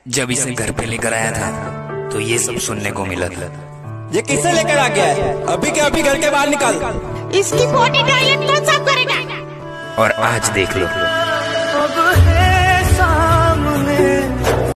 जब इसे घर पे लेकर आया था तो ये सब सुनने को मिला था। ये किसे लेकर आ गया है? अभी के अभी घर के बाहर निकाल। इसकी बॉडी डायट कौन साफ करेगा? और आज देख लो। अब है सामने